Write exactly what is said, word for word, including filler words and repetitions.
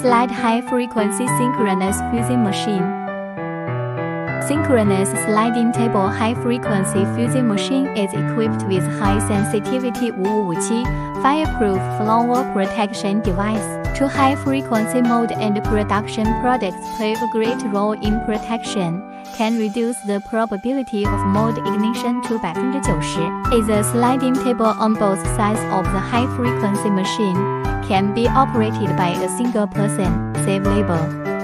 Slide high-frequency synchronous fusing machine. Synchronous sliding table high-frequency fusing machine is equipped with high-sensitivity五五五七 fireproof flower protection device. Two high-frequency mode and production products play a great role in protection, can reduce the probability of mode ignition to百分之九十. Is a sliding table on both sides of the high-frequency machine, can be operated by a single person. Save labor.